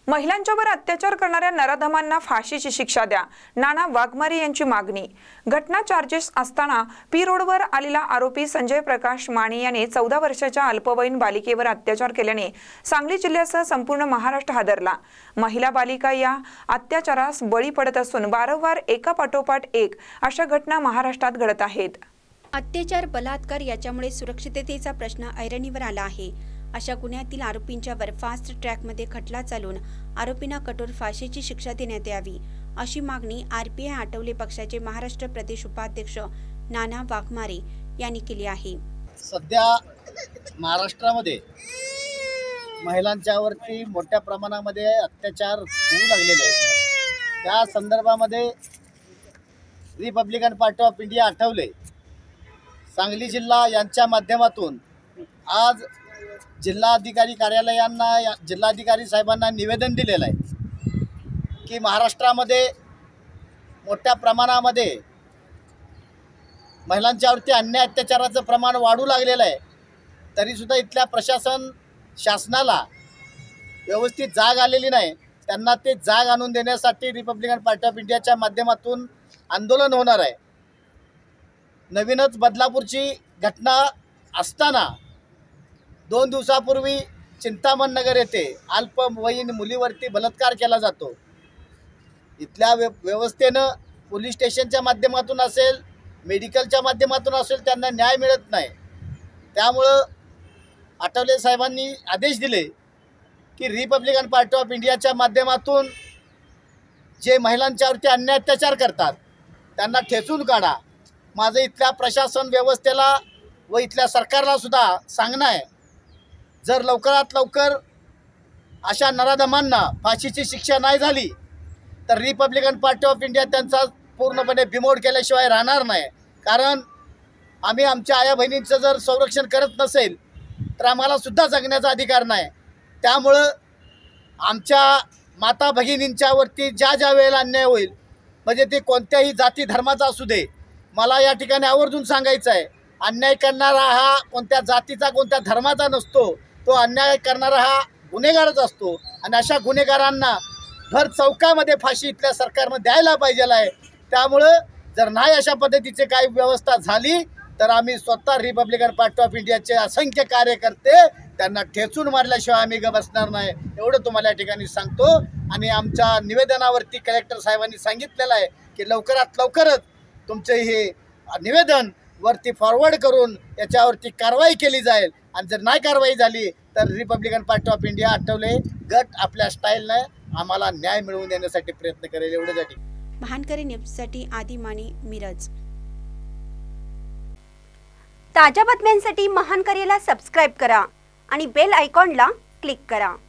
महिलांच्यावर अत्याचार करणाऱ्या नराधमांना फाशीची शिक्षा द्या, नाना वाघमारे यांची मागणी। घटना चार्जेस असताना पी रोडवर आलेला आरोपी संजय प्रकाश माने याने 14 वर्षाच्या अल्पवयीन बालिकेवर अत्याचार केल्याने सांगली जिल्ह्यासह संपूर्ण महाराष्ट्र हादरला। महिला बालिका या अत्याचारास बळी पडत असून वारंवार एकापाठोपाठ एक अशा घटना महाराष्ट्रात घडत आहेत। अत्याचार, बलात्कार याच्यामुळे सुरक्षिततेचा प्रश्न ऐरणीवर आला आहे। अशा गुन्ह्यातील आरोपींच्यावर फास्ट ट्रॅकमध्ये खटला चालून आरोपींना कठोर फाशीची शिक्षा देण्यात यावी, अशी मागणी आरपीआय आठवले पक्षाचे महाराष्ट्र प्रदेश उपाध्यक्ष नाना वाघमारे यांनी केली आहे। सध्या महाराष्ट्रामध्ये महिलांच्यावरती मोठ्या प्रमाणामध्ये अत्याचार होऊ लागलेले आहेत। त्या संदर्भामध्ये Republican Party of India Athawale Sangli जिल्हा यांच्या माध्यमातून आज जिल्हाधिकारी कार्यालयांना, जिल्हाधिकारी साहेबांना निवेदन दिलेलं आहे की महाराष्ट्रामध्ये मोठ्या प्रमाणामध्ये महिलांच्यावरती अन्याय अत्याचाराचं प्रमाण वाढू लागलेलं आहे। तरीसुद्धा इथल्या प्रशासन शासनाला व्यवस्थित जाग आलेली नाही। त्यांना ते जाग आणून देण्यासाठी रिपब्लिकन पार्टी ऑफ इंडियाच्या माध्यमातून आंदोलन होणार आहे। नवीनच बदलापूरची घटना असताना 2 दिवसापूर्वी चिंतामण नगर येथे अल्पवयीन मुलीवरती बलात्कार केला जातो। इथल्या व्यवस्थेनं पोलीस स्टेशनच्या माध्यमातून असेल, मेडिकलच्या माध्यमातून असेल, त्यांना न्याय मिळत नाही। त्यामुळं आठवले साहेबांनी आदेश दिले की रिपब्लिकन पार्टी ऑफ इंडियाच्या माध्यमातून जे महिलांच्यावरती अन्याय अत्याचार करतात त्यांना ठेचून काढा। माझं इथल्या प्रशासन व्यवस्थेला व इथल्या सरकारला सुद्धा सांगणं आहे, जर लवकरात लवकर अशा नराधमांना फाशीची शिक्षा नाही झाली तर रिपब्लिकन पार्टी ऑफ इंडिया त्यांचा पूर्णपणे बिमोड केल्याशिवाय राहणार नाही। कारण आम्ही आमच्या आया बहिणींचं जर संरक्षण करत नसेल तर आम्हाला सुद्धा जगण्याचा अधिकार नाही। त्यामुळं आमच्या माता भगिनींच्यावरती ज्या वेळेला अन्याय होईल, म्हणजे ते कोणत्याही जाती धर्माचा असू दे, मला या ठिकाणी आवर्जून सांगायचं आहे, अन्याय करणारा हा कोणत्या जातीचा, कोणत्या धर्माचा नसतो। तो अन्याय करणारा हा गुन्हेगारच असतो आणि अशा गुन्हेगारांना भर चौकामध्ये फाशी इथल्या सरकारनं द्यायला पाहिजे आहे। त्यामुळं जर नाही अशा पद्धतीचे काही व्यवस्था झाली तर आम्ही स्वतः रिपब्लिकन पार्टी ऑफ इंडियाचे असंख्य कार्यकर्ते त्यांना ठेचून मारल्याशिवाय आम्ही बसणार नाही, एवढं तुम्हाला या ठिकाणी सांगतो। आणि आमच्या निवेदनावरती कलेक्टर साहेबांनी सांगितलेलं आहे की लवकरात लवकरच तुमचे हे निवेदन वरती फॉरवर्ड करून याच्यावरती कारवाई केली जाईल आणि जर नाही कारवाई झाली तर Republican Party of India Athawale गट आपल्या स्टाईलनं आम्हाला न्याय मिळवून देण्यासाठी प्रयत्न करेल, एवढ्यासाठी। महानकरी न्यूजसाठी आदी माने, मिरज। ताज्या बातम्यांसाठी महानकरीला सबस्क्राइब करा आणि बेल आयकॉनला क्लिक करा।